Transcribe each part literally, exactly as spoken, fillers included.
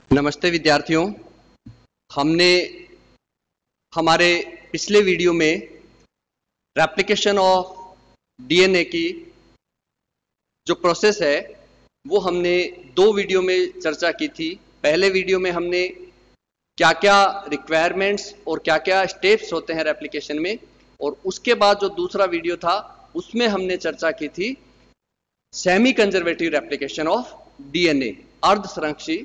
नमस्ते विद्यार्थियों, हमने हमारे पिछले वीडियो में रेप्लिकेशन ऑफ डीएनए की जो प्रोसेस है वो हमने दो वीडियो में चर्चा की थी। पहले वीडियो में हमने क्या क्या रिक्वायरमेंट्स और क्या क्या स्टेप्स होते हैं रेप्लिकेशन में, और उसके बाद जो दूसरा वीडियो था उसमें हमने चर्चा की थी semi conservative replication of DNA, अर्ध संरक्षी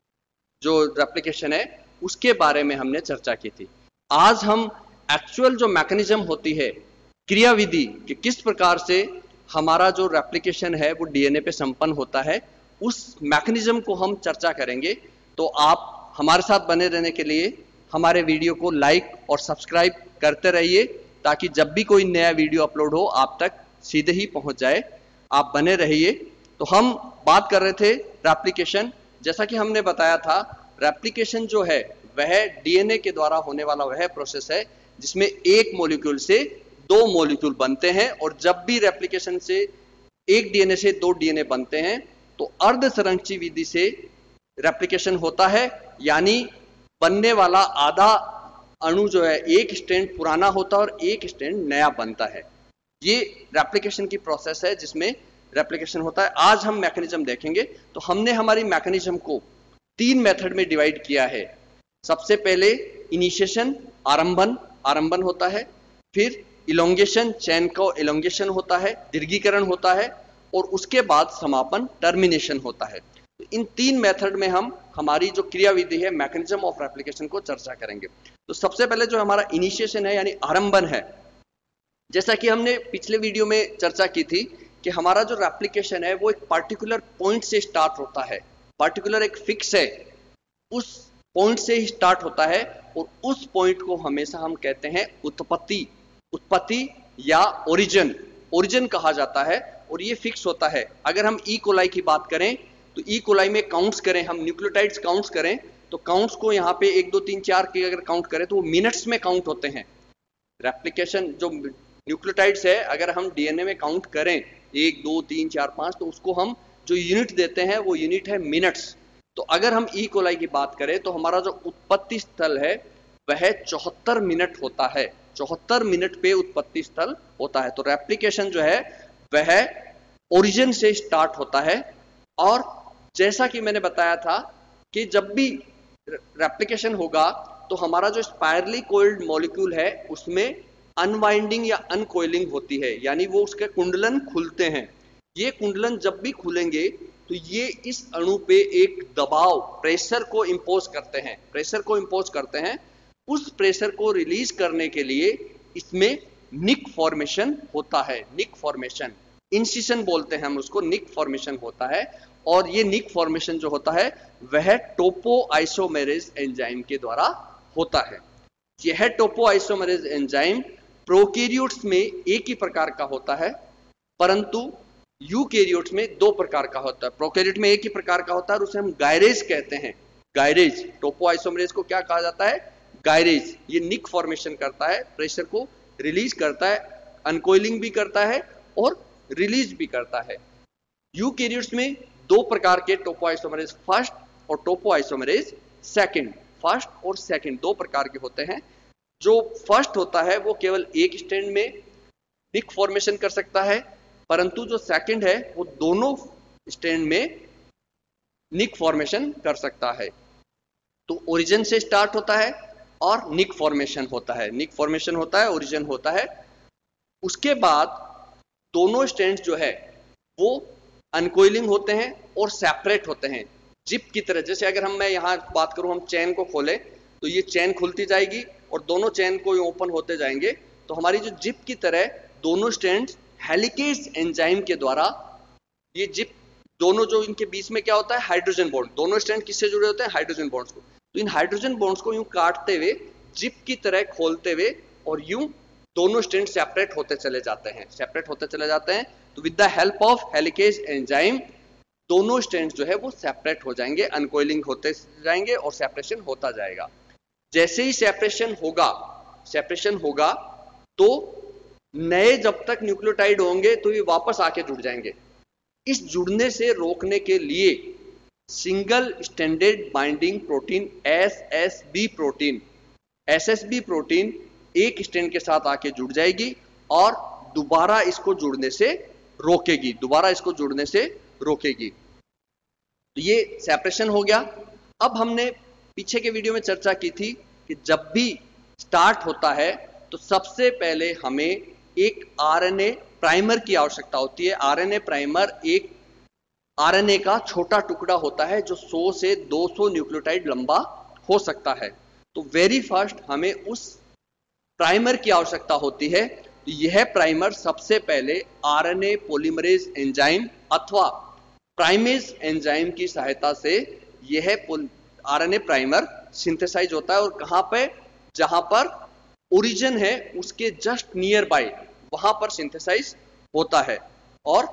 जो रेप्लिकेशन है उसके बारे में हमने चर्चा की थी। आज हम एक्चुअल जो मैकेनिज्म होती है, क्रियाविधि कि किस प्रकार से हमारा जो रेप्लिकेशन है वो डीएनए पे संपन्न होता है, उस मैकेनिज्म को हम चर्चा करेंगे। तो आप हमारे साथ बने रहने के लिए हमारे वीडियो को लाइक और सब्सक्राइब करते रहिए, ताकि जब भी कोई नया वीडियो अपलोड हो आप तक सीधे ही पहुंच जाए। आप बने रहिए। तो हम बात कर रहे थे रेप्लिकेशन। जैसा कि हमने बताया था, रेप्लिकेशन जो है वह डीएनए के द्वारा होने वाला वह प्रोसेस है जिसमें एक मॉलिक्यूल से दो मॉलिक्यूल बनते हैं, और जब भी रेप्लिकेशन से एक डीएनए से दो डीएनए बनते हैं तो अर्ध संरक्षी विधि से रेप्लिकेशन होता है, यानी बनने वाला आधा अणु जो है एक स्ट्रैंड पुराना होता है और एक स्ट्रैंड नया बनता है। ये रेप्लिकेशन की प्रोसेस है जिसमें रेप्लिकेशन होता है। आज हम मैकेनिज्म देखेंगे। तो हमने हमारी मैकेनिज्म को तीन मेथड में डिवाइड किया है। सबसे पहले इनिशिएशन, आरंभन आरंभन होता है, फिर इलोंगेशन, चैन का इलोंगेशन होता है, दीर्घीकरण होता है, और उसके बाद समापन, टर्मिनेशन होता है। तो इन तीन मेथड में हम हमारी जो क्रियाविधि है, मैकेनिज्म ऑफ रेप्लिकेशन को चर्चा करेंगे। तो सबसे पहले जो हमारा इनिशिएशन है यानी आरंभन है, जैसा कि हमने पिछले वीडियो में चर्चा की थी कि हमारा जो रेप्लिकेशन है वो एक पार्टिकुलर पॉइंट से स्टार्ट होता है। पार्टिकुलर एक फिक्स है, उस पॉइंट से ही स्टार्ट होता है, और उस पॉइंट को हमेशा हम कहते हैं उत्पत्ति उत्पत्ति या ओरिजिन ओरिजिन कहा जाता है, और ये फिक्स होता है। अगर हम ई कोलाई की बात करें तो ई कोलाई में काउंट्स करें, हम न्यूक्लियोटाइड्स काउंट्स करें तो काउंट्स को यहाँ पे एक दो तीन चार के अगर काउंट करें तो वो मिनट्स में काउंट होते हैं। रेप्लिकेशन जो न्यूक्लियोटाइड्स है अगर हम डीएनए में काउंट करें एक दो तीन चार पांच, तो उसको हम जो यूनिट देते हैं वो यूनिट है मिनट्स। तो अगर हम ई कोलाई की बात करें तो हमारा जो उत्पत्ति स्थल है वह चौहत्तर मिनट होता है। चौहत्तर मिनट पे उत्पत्ति स्थल होता है। तो रेप्लिकेशन जो है वह ओरिजिन से स्टार्ट होता है। और जैसा कि मैंने बताया था कि जब भी रेप्लिकेशन होगा तो हमारा जो स्पाइरली कोइल्ड मॉलिक्यूल है उसमें अनवाइंडिंग या अनकोइलिंग होती है, यानी वो उसके कुंडलन खुलते हैं। ये कुंडलन जब भी खुलेंगे तो ये इस अणु पे एक दबाव, प्रेशर को इंपोज करते हैं प्रेशर को इंपोज करते हैं उस प्रेशर को रिलीज करने के लिए इसमें निक फॉर्मेशन होता है। निक फॉर्मेशन, इंसिशन बोलते हैं हम उसको, निक फॉर्मेशन होता है। और ये निक फॉर्मेशन जो होता है वह टोपो आइसोमेरेज एंजाइम के द्वारा होता है। यह टोपो आइसोमेरेज एंजाइम प्रोकैरियोट्स में एक ही प्रकार का होता है, परंतु यूकैरियोट्स में दो प्रकार का होता है। प्रोकैरियोट में एक ही प्रकार का होता है और उसे हम गायरेज कहते हैं। गायरेज, टोपो आइसोमेरेज को क्या कहा जाता है? गायरेज। ये निक फॉर्मेशन करता है, प्रेशर को रिलीज करता है, अनकोइलिंग भी करता है और रिलीज भी करता है। यूकैरियोट्स में दो प्रकार के टोपो आइसोमेरेज फर्स्ट और टोपो आइसोमेरेज सेकंड। फर्स्ट और सेकंड दो प्रकार के होते हैं। जो फर्स्ट होता है वो केवल एक स्ट्रैंड में निक फॉर्मेशन कर सकता है, परंतु जो सेकंड है वो दोनों स्ट्रैंड में निक फॉर्मेशन कर सकता है। तो ओरिजिन से स्टार्ट होता है और निक फॉर्मेशन होता है। निक फॉर्मेशन होता है, ओरिजिन होता है। उसके बाद दोनों स्ट्रैंड्स जो है वो अनकोइलिंग होते हैं और सेपरेट होते हैं, जिप की तरह। जैसे अगर हम मैं यहाँ बात करूं, हम चैन को खोलें तो ये चैन खुलती जाएगी और दोनों चैन को ओपन होते जाएंगे। तो हमारी जो जिप की तरह दोनों स्ट्रैंड्स हेलिकेज एंजाइम के द्वारा, ये जिप दोनों जो इनके बीच में क्या होता है? Hydrogen bond. दोनों स्ट्रैंड किससे जुड़े होते हैं? हाइड्रोजन बॉन्ड्स को। तो इन हाइड्रोजन बॉन्ड्स को यूं काटते हुए, जिप की तरह खोलते हुए, और यूं दोनों स्ट्रैंड सेपरेट होते चले जाते हैं सेपरेट होते चले जाते हैं तो with the help of helicase enzyme दोनों स्ट्रैंड जो है वो सेपरेट हो जाएंगे, अनकोइलिंग होते जाएंगे और सेपरेशन होता जाएगा। जैसे ही सेपरेशन होगा सेपरेशन होगा तो नए जब तक न्यूक्लियोटाइड होंगे तो ये वापस आके जुड़ जाएंगे। इस जुड़ने से रोकने के लिए single standard binding protein S S B protein. S S B protein एक स्टैंड के साथ आके जुड़ जाएगी और दोबारा इसको जुड़ने से रोकेगी, दोबारा इसको जुड़ने से रोकेगी। तो ये सेपरेशन हो गया। अब हमने पीछे के वीडियो में चर्चा की थी कि जब भी स्टार्ट होता है तो सबसे पहले हमें एक आरएनए प्राइमर की आवश्यकता होती है। आरएनए प्राइमर एक आरएनए का छोटा टुकड़ा होता है जो सौ से दो सौ न्यूक्लियोटाइड लंबा हो सकता है। तो वेरी फर्स्ट हमें उस प्राइमर की आवश्यकता होती है। तो यह प्राइमर सबसे पहले आरएनए पॉलीमरेज एंजाइम अथवा प्राइमेज एंजाइम की सहायता से यह आरएनए प्राइमर सिंथेसाइज होता है। और कहां पे? जहां पर ओरिजिन है उसके जस्ट नियर बाय वहां पर सिंथेसाइज होता है। और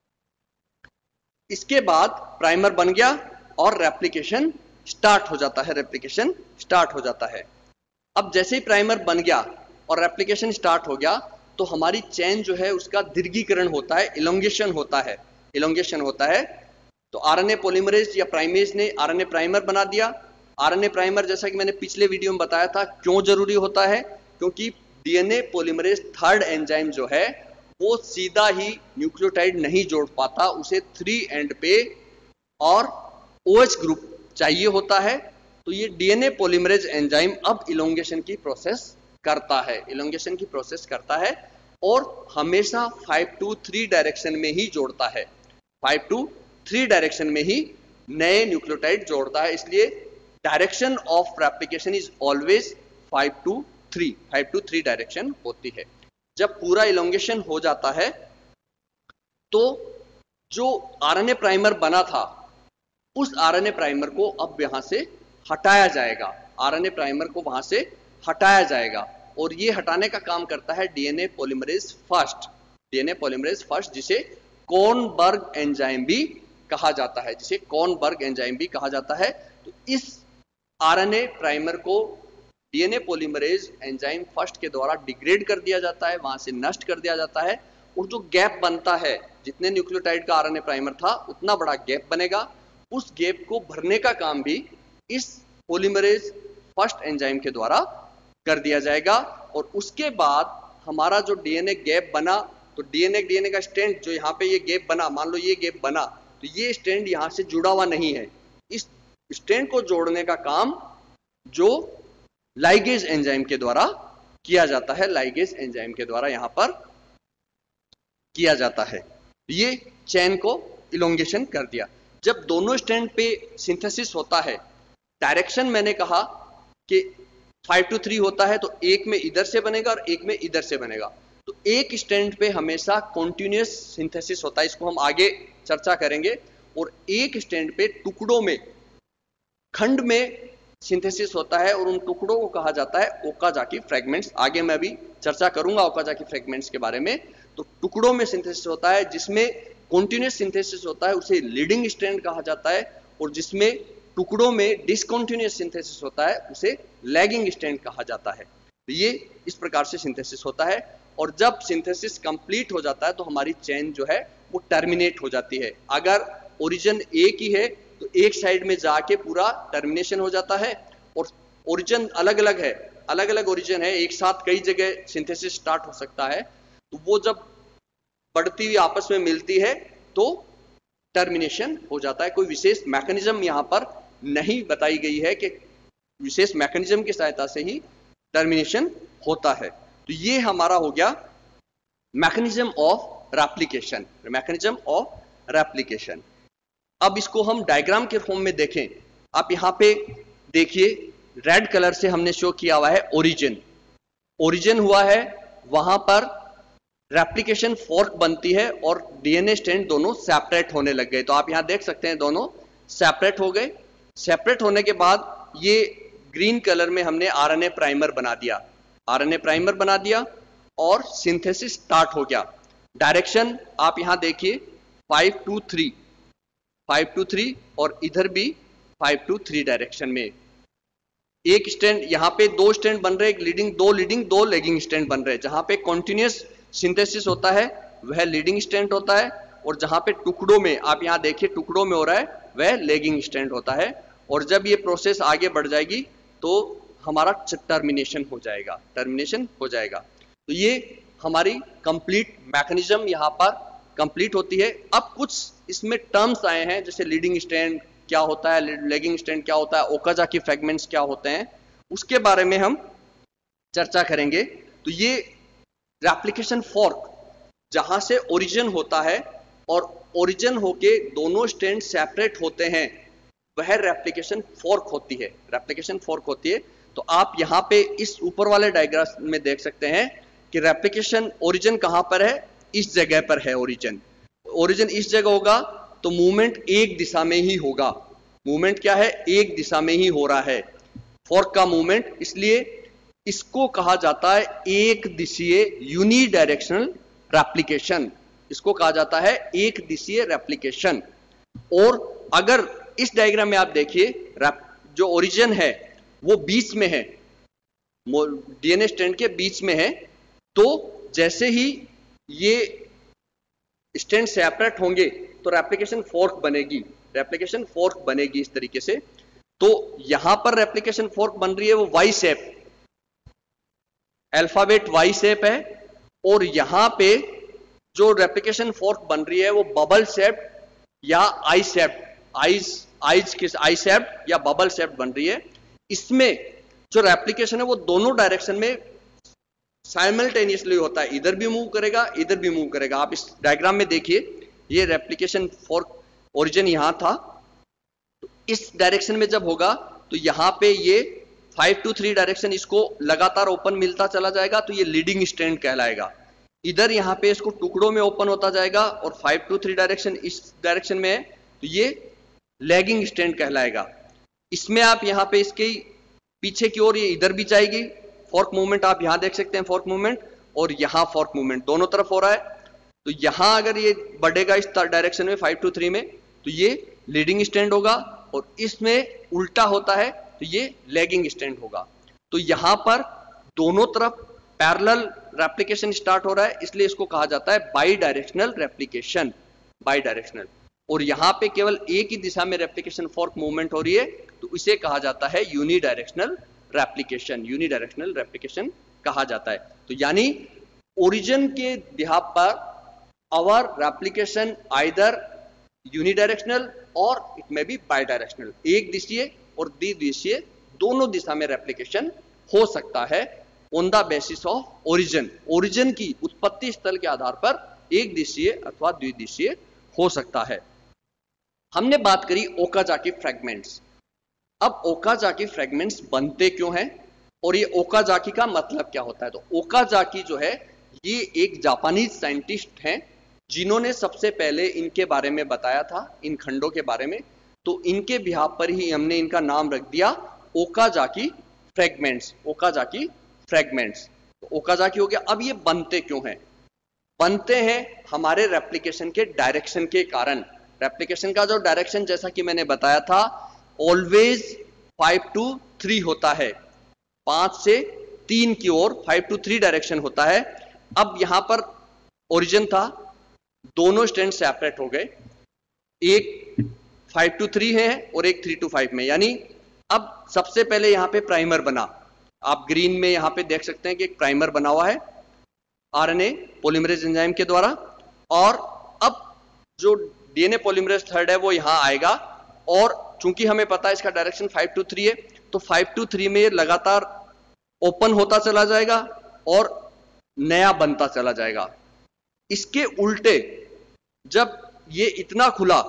इसके बाद प्राइमर बन गया और रेप्लिकेशन स्टार्ट हो जाता है, रेप्लिकेशन स्टार्ट हो जाता है। अब जैसे ही प्राइमर बन गया और रेप्लिकेशन स्टार्ट हो गया तो हमारी चेन जो है उसका दीर्घीकरण होता है, इलोंगेशन होता है, इलोंगेशन होता है। तो आरएनए पॉलीमरेज या प्राइमेज ने आरएनए प्राइमर बना दिया। आरएनए प्राइमर जैसा कि मैंने पिछले वीडियो में बताया था क्यों जरूरी होता है, क्योंकि डीएनए पॉलीमरेज थर्ड एंजाइम जो है वो सीधा ही न्यूक्लियोटाइड नहीं जोड़ पाता, उसे थ्री एंड पे और ओएच ग्रुप चाहिए होता है। तो ये डीएनए पॉलीमरेज एंजाइम अब इलोंगेशन की प्रोसेस करता है, इलोंगेशन की प्रोसेस करता है और हमेशा फाइव टू थ्री डायरेक्शन में ही जोड़ता है, फाइव टू थ्री डायरेक्शन में ही नए न्यूक्लियोटाइड जोड़ता है। इसलिए direction of replication is always five to three, five to three direction होती है। जब पूरा इलोंगेशन हो जाता है तो जो आरएनए प्राइमर बना था उस आरएनए प्राइमर को अब यहां से हटाया जाएगा, आरएनए प्राइमर को वहां से हटाया जाएगा। और ये हटाने का काम करता है DNA polymerase first, DNA polymerase first जिसे कॉर्नबर्ग एंजाइम भी कहा जाता है, जिसे कॉर्नबर्ग एंजाइम भी कहा जाता है। तो इस आरएनए प्राइमर को डीएनए पॉलीमरेज एंजाइम फर्स्ट के द्वारा डिग्रेड कर दिया जाता है, वहां से नष्ट कर दिया जाता है। और जो गैप बनता है, जितने न्यूक्लियोटाइड का आरएनए प्राइमर था उतना बड़ा गैप बनेगा, उस गैप को भरने का काम भी इस पॉलीमरेज फर्स्ट एंजाइम के द्वारा कर दिया जाएगा। और उसके बाद हमारा जो डीएनए गैप बना, तो डीएनए डीएनए का स्ट्रैंड जो यहाँ पे ये गैप बना, मान लो ये गैप बना, तो ये स्ट्रैंड यहाँ से जुड़ा हुआ नहीं है। इस स्ट्रैंड को जोड़ने का काम जो लाइगेज एंजाइम के द्वारा किया जाता है, लाइगेज एंजाइम के द्वारा यहां पर किया जाता है। ये चेन को इलोंगेशन कर दिया। जब दोनों स्ट्रैंड पे सिंथेसिस होता है, डायरेक्शन मैंने कहा कि फाइव टू थ्री होता है, तो एक में इधर से बनेगा और एक में इधर से बनेगा। तो एक स्ट्रैंड पे हमेशा कॉन्टिन्यूअस सिंथेसिस होता है, इसको हम आगे चर्चा करेंगे। और एक स्ट्रैंड पे टुकड़ों में, खंड में सिंथेसिस होता है और उन टुकड़ों को कहा जाता है ओकाजाकी फ्रेगमेंट्स। आगे मैं भी चर्चा करूंगा ओकाजाकी फ्रेगमेंट्स के बारे में। तो टुकड़ों में सिंथेसिस होता है, जिसमें कॉन्टिन्यूअस सिंथेसिस होता है उसे लीडिंग स्ट्रैंड कहा जाता है, और जिसमें टुकड़ों में डिसकॉन्टिन्यूअस सिंथेसिस होता है उसे लैगिंग स्ट्रैंड कहा जाता है। तो ये इस प्रकार से सिंथेसिस होता है। और जब सिंथेसिस कंप्लीट हो जाता है तो हमारी चेन जो है वो टर्मिनेट हो जाती है। अगर ओरिजिन एक ही है तो एक साइड में जाके पूरा टर्मिनेशन हो जाता है, और ओरिजिन अलग अलग है, अलग अलग ओरिजिन है, एक साथ कई जगह सिंथेसिस स्टार्ट हो सकता है, तो वो जब बढ़ती हुई आपस में मिलती है तो टर्मिनेशन हो जाता है। कोई विशेष मैकेनिज्म यहां पर नहीं बताई गई है कि विशेष मैकेनिज्म की सहायता से ही टर्मिनेशन होता है। तो ये हमारा हो गया mechanism of replication, mechanism of replication. अब इसको हम डायग्राम के फॉर्म में देखें। आप यहां पे देखिए, रेड कलर से हमने शो किया हुआ है ओरिजिन, ओरिजिन हुआ है, वहां पर रेप्लिकेशन फोर्क बनती है और डीएनए स्ट्रैंड दोनों सेपरेट होने लग गए। तो आप यहां देख सकते हैं दोनों सेपरेट हो गए। सेपरेट होने के बाद ये ग्रीन कलर में हमने आरएनए प्राइमर बना दिया, आरएनए प्राइमर बना दिया और सिंथेसिस स्टार्ट हो गया। डायरेक्शन आप यहां देखिए five to three, five to three और इधर भी फाइव टू थ्री डायरेक्शन में। एक स्टैंड यहां पे दो स्टैंड बन रहे, एक लीडिंग, दो लीडिंग दो लेगिंग स्टैंड बन रहे। जहां पे कॉन्टिन्यूअस सिंथेसिस होता है वह लीडिंग स्टैंड होता है, और जहां पे टुकड़ों में, आप यहां देखिए टुकड़ों में हो रहा है, वह लेगिंग स्टैंड होता है। और जब ये प्रोसेस आगे बढ़ जाएगी तो हमारा टर्मिनेशन हो जाएगा, टर्मिनेशन हो जाएगा। तो ये हमारी कंप्लीट मैकेनिज्म यहाँ पर कंप्लीट होती है। अब कुछ इसमें टर्म्स आए हैं, जैसे लीडिंग स्टैंड क्या होता है, लेगिंग स्टैंड क्या होता है, ओकाजाकी फ्रैगमेंट्स क्या होते हैं, उसके बारे में हम चर्चा करेंगे। तो ये रेप्लिकेशन फॉर्क जहां से ओरिजिन होता है और ओरिजिन होके दोनों स्टैंड सेपरेट होते हैं, वह रेप्लिकेशन फॉर्क होती है, रेप्लिकेशन फॉर्क होती है। तो आप यहां पे इस ऊपर वाले डायग्राम में देख सकते हैं कि रेप्लिकेशन ओरिजिन कहां पर है, इस जगह पर है ओरिजिन। ओरिजिन इस जगह होगा तो मूवमेंट एक दिशा में ही होगा। मूवमेंट क्या है, एक दिशा में ही हो रहा है फॉर्क का मूवमेंट, इसलिए इसको कहा जाता है एक दिशीय यूनिडायरेक्शनल रेप्लिकेशन। इसको कहा जाता है एक दिशीय रेप्लिकेशन। और अगर इस डायग्राम में आप देखिए, जो ओरिजिन है वो बीच में है, डीएनए स्ट्रैंड के बीच में है, तो जैसे ही ये स्ट्रैंड सेपरेट होंगे तो रेप्लिकेशन फॉर्क बनेगी, रेप्लिकेशन फॉर्क बनेगी इस तरीके से। तो यहां पर रेप्लिकेशन फॉर्क बन रही है वो Y shape, alphabet Y shape है, और यहां पे जो रेप्लिकेशन फॉर्क बन रही है वो बबल शेप या आई शेप, आइज आइज किस आई शेप या बबल शेप बन रही है। इसमें जो रेप्लिकेशन है वो दोनों डायरेक्शन में साइमल्टेनियसली होता है, इधर भी मूव करेगा, इधर भी मूव करेगा। आप इस डायग्राम में देखिए, ये रेप्लिकेशन फॉर्क ओरिजिन यहां था, तो इस डायरेक्शन में जब होगा तो यहां पे ये फाइव टू थ्री डायरेक्शन इसको लगातार ओपन मिलता चला जाएगा, तो ये लीडिंग स्ट्रैंड कहलाएगा। इधर यहां पे इसको टुकड़ों में ओपन होता जाएगा और फाइव टू थ्री डायरेक्शन इस डायरेक्शन में है, तो ये लैगिंग स्ट्रैंड कहलाएगा। इसमें आप यहां पे इसके पीछे की ओर ये इधर भी जाएगी, फॉर्क मूवमेंट आप यहां देख सकते हैं, फॉर्क मूवमेंट, और यहां फॉर्क मूवमेंट दोनों तरफ हो रहा है। तो यहां अगर ये बढ़ेगा इस डायरेक्शन में फाइव टू थ्री में, तो ये लीडिंग स्ट्रैंड होगा, और इसमें उल्टा होता है तो ये लैगिंग स्ट्रैंड होगा। तो यहां पर दोनों तरफ पैरेलल रेप्लिकेशन स्टार्ट हो रहा है, इसलिए इसको कहा जाता है bidirectional replication, bidirectional. और यहां पे केवल एक ही दिशा में रेप्लिकेशन फॉर्क मूवमेंट हो रही है, तो इसे कहा जाता है यूनिडायरेक्शनल रेप्लिकेशन, यूनिडायरेक्शनल रेप्लिकेशन कहा जाता है। तो यानी ओरिजिन के बिहाफ पर आवर रेप्लिकेशन आइदर यूनिडायरेक्शनल और it may be bidirectional, एक दिशीय और द्विदिशीय दोनों दिशा में रेप्लिकेशन हो सकता है on the basis of origin. Origin की उत्पत्ति स्थल के आधार पर एक दिशीय अथवा द्विदिशीय हो सकता है। हमने बात करी ओकाजाकी फ्रैगमेंट्स। अब ओकाजाकी फ्रैगमेंट्स बनते क्यों हैं और ये ओकाजाकी का मतलब क्या होता है। तो ओकाजाकी जो है ये एक जापानीज साइंटिस्ट हैं जिन्होंने सबसे पहले इनके बारे में बताया था, इन खंडों के बारे में। तो इनके बिहाफ पर ही हमने इनका नाम रख दिया ओकाजाकी फ्रैगमेंट्स, ओकाजाकी फ्रैगमेंट्स। तो ओकाजाकी हो गया। अब ये बनते क्यों हैं, बनते हैं हमारे रेप्लिकेशन के डायरेक्शन के कारण। रेप्लिकेशन का जो डायरेक्शन जैसा कि मैंने बताया था ऑलवेज फाइव टू थ्री होता है, पांच से तीन की ओर फाइव टू थ्री डायरेक्शन होता है। अब यहां पर ओरिजिन था, दोनों स्टैंड सेपरेट हो गए, एक फाइव टू थ्री है और एक थ्री टू फाइव में। यानी अब सबसे पहले यहां पे प्राइमर बना, आप ग्रीन में यहां पे देख सकते हैं कि एक प्राइमर बना हुआ है आरएनए पॉलीमरेज एंजाइम के द्वारा। और अब जो डीएनए पॉलीमरेज थर्ड है वो यहां आएगा, और चूंकि हमें पता है इसका डायरेक्शन फाइव टू थ्री है, तो फाइव टू थ्री में ये लगातार ओपन होता चला जाएगा और नया बनता चला जाएगा। इसके उल्टे जब ये इतना खुला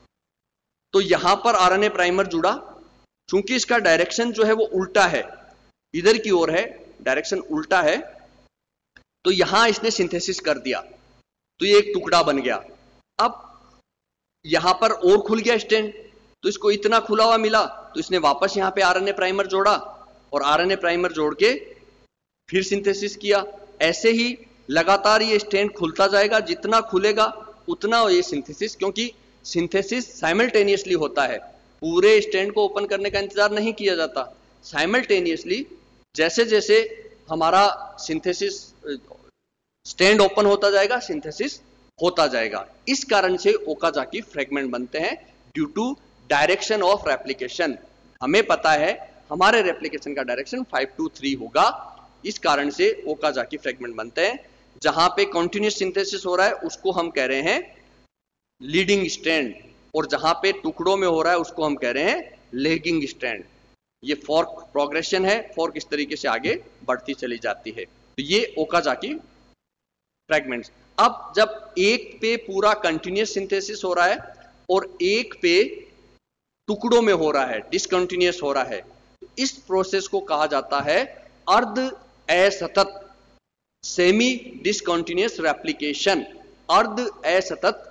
तो यहां पर आरएनए प्राइमर जुड़ा, चूंकि इसका डायरेक्शन जो है वो उल्टा है, इधर की ओर है, डायरेक्शन उल्टा है, तो यहां इसने सिंथेसिस कर दिया, तो ये एक टुकड़ा बन गया। अब यहां पर और खुल गया स्टैंड, तो इसको इतना खुला हुआ मिला, तो इसने वापस यहां पे आरएनए प्राइमर जोड़ा और आरएनए प्राइमर जोड़ के फिर सिंथेसिस किया। ऐसे ही लगातार ये स्टैंड खुलता जाएगा, जितना खुलेगा उतना ये सिंथेसिस, क्योंकि सिंथेसिस साइमल्टेनियसली होता है, पूरे स्टैंड को ओपन करने का इंतजार नहीं किया जाता। साइमल्टेनियसली जैसे जैसे हमारा सिंथेसिस स्टैंड ओपन होता जाएगा, सिंथेसिस होता जाएगा। इस कारण से ओकाजाकी फ्रैगमेंट बनते हैं, due to direction of replication. हमें पता है हमारे रेप्लिकेशन का डायरेक्शन फाइव टू थ्री होगा, इस कारण से ओकाजाकी फ्रेगमेंट बनते हैं। जहां पे कॉन्टिन्यूस सिंथेसिस हो रहा है उसको हम कह रहे हैं लीडिंग स्ट्रैंड, और जहां पे टुकड़ों में हो रहा है उसको हम कह रहे हैं लेगिंग स्ट्रैंड। ये फॉर्क प्रोग्रेशन है, फॉर्क इस तरीके से आगे बढ़ती चली जाती है। तो ये ओकाजाकी फ्रेगमेंट्स। अब जब एक पे पूरा कंटिन्यूस सिंथेसिस हो रहा है और एक पे टुकड़ों में हो रहा है, डिसकंटिन्यूस हो रहा है, इस प्रोसेस को कहा जाता है अर्ध असतत, सेमी डिसकंटिन्यूस रेप्लिकेशन, अर्ध असतत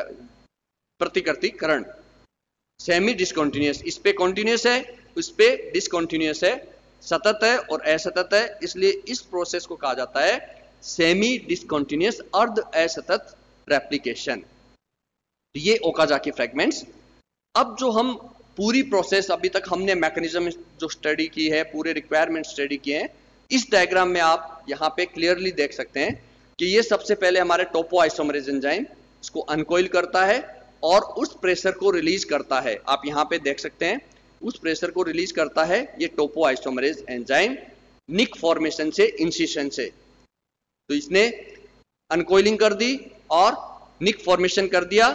प्रतिकृतिकरण, सेमी डिसकंटिन्यूस। इस पे कॉन्टिन्यूस है, उस पे डिसकंटिन्यूस है, सतत है और असतत है, इसलिए इस प्रोसेस को कहा जाता है सेमी डिसकंटिन्यूस अर्ध असतत रेप्लिकेशन। ये ओकाजाकी फ्रेगमेंट्स। अब जो हम पूरी प्रोसेस अभी तक हमने मैकेनिज्म जो स्टडी की है, पूरे रिक्वायरमेंट स्टडी किए हैं, इस डायग्राम में आप यहाँ पे क्लियरली देख सकते हैं कि ये सबसे पहले हमारे टोपो आइसोमरेज एंजाइम इसको अनकॉइल करता है और उस प्रेशर को रिलीज करता है। आप यहाँ पे देख सकते हैं उस प्रेशर को रिलीज करता है ये topoisomerase enzyme nick formation से, इंसिशन से। तो इसने अनकॉइलिंग कर दी और निक फॉर्मेशन कर दिया,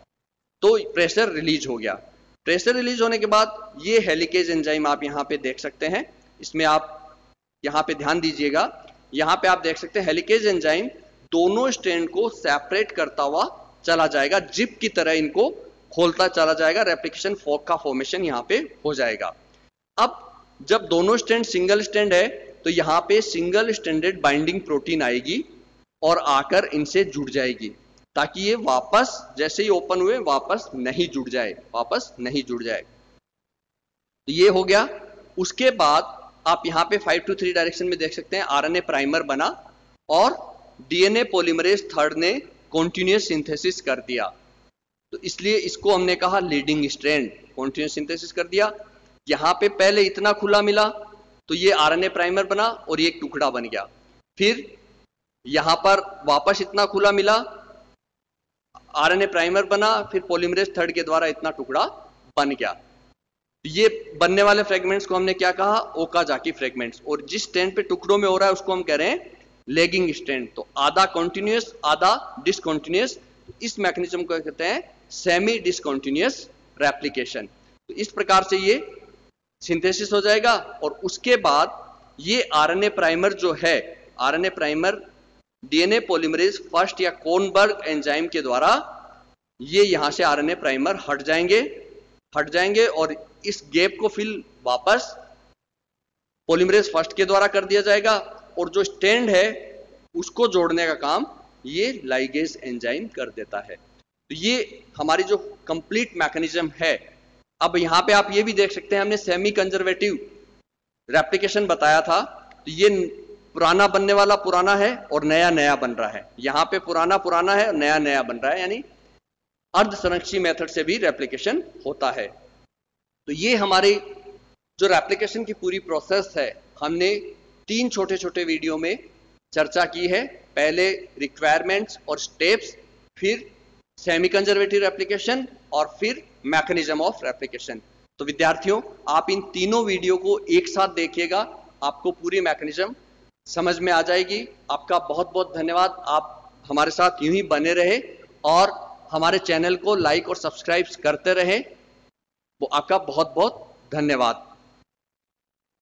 तो प्रेशर रिलीज हो गया। प्रेशर रिलीज होने के बाद ये हेलिकेज एंजाइम आप यहाँ पे देख सकते हैं, इसमें आप यहाँ पे ध्यान दीजिएगा, यहाँ पे आप देख सकते हैं हेलिकेज एंजाइम दोनों स्ट्रैंड को सेपरेट करता हुआ चला जाएगा, जिप की तरह इनको खोलता चला जाएगा, रेप्लिकेशन फॉर्क का फॉर्मेशन यहाँ पे हो जाएगा। अब जब दोनों स्ट्रैंड सिंगल स्ट्रैंड है तो यहाँ पे सिंगल स्ट्रैंडेड बाइंडिंग प्रोटीन आएगी और आकर इनसे जुड़ जाएगी, ताकि ये वापस जैसे ही ओपन हुए वापस नहीं जुड़ जाए, वापस नहीं जुड़ जाए। तो ये हो गया। उसके बाद आप यहाँ पे फाइव टू थ्री डायरेक्शन में देख सकते हैं आरएनए प्राइमर बना और डीएनए पॉलीमरेज थर्ड ने कॉन्टिन्यूस सिंथेसिस कर दिया, तो इसलिए इसको हमने कहा लीडिंग स्ट्रैंड। कॉन्टिन्यूस सिंथेसिस कर दिया, यहाँ पे पहले इतना खुला मिला तो ये आरएनए प्राइमर बना और ये एक टुकड़ा बन गया, फिर यहाँ पर वापस इतना खुला मिला, आरएनए प्राइमर बना, फिर पॉलीमरेज थर्ड के द्वारा इतना टुकड़ा बन गया। ये बनने वाले फ्रेगमेंट्स को हमने क्या कहा, ओकाजाकी फ्रेगमेंट्स। और जिस स्ट्रैंड पे टुकड़ों में हो रहा है उसको हम कह रहे हैं लेगिंग स्ट्रैंड। तो आधा कॉन्टिन्यूस आधा डिसकॉन्टिन्यूस, इस मैकेनिज्म को कहते हैं सेमी डिसकॉन्टिन्यूस रेप्लिकेशन। तो इस प्रकार से ये सिंथेसिस हो जाएगा और उसके बाद ये आरएनए प्राइमर जो है, RNA primer DNA polymerase first या कोनबर्ग एंजाइम के द्वारा ये यहां से आरएनए प्राइमर हट जाएंगे हट जाएंगे और इस गैप को फिल वापस पॉलीमरेज फर्स्ट के द्वारा कर दिया जाएगा, और जो स्ट्रैंड है उसको जोड़ने का काम ये लाइगेज एंजाइम कर देता है। तो ये हमारी जो कंप्लीट मैकेनिज्म है। अब यहां पे आप ये भी देख सकते हैं हमने सेमी कंजर्वेटिव रेप्लिकेशन बताया था, तो ये पुराना बनने वाला पुराना है और नया नया बन रहा है। यहाँ पे पुराना पुराना है और नया नया बन रहा है, यानी अर्ध संरक्षी मेथड से भी रेप्लिकेशन होता है। तो ये हमारी जो रेप्लिकेशन की पूरी प्रोसेस है हमने तीन छोटे छोटे वीडियो में चर्चा की है। पहले रिक्वायरमेंट्स और स्टेप्स, फिर सेमी कंजर्वेटिव रेप्लिकेशन और फिर मैकेनिज्म ऑफ रेप्लिकेशन। तो विद्यार्थियों, आप इन तीनों वीडियो को एक साथ देखिएगा, आपको पूरी मैकेनिज्म समझ में आ जाएगी। आपका बहुत बहुत धन्यवाद। आप हमारे साथ यूं ही बने रहे और हमारे चैनल को लाइक और सब्सक्राइब करते रहें। वो आपका बहुत बहुत धन्यवाद।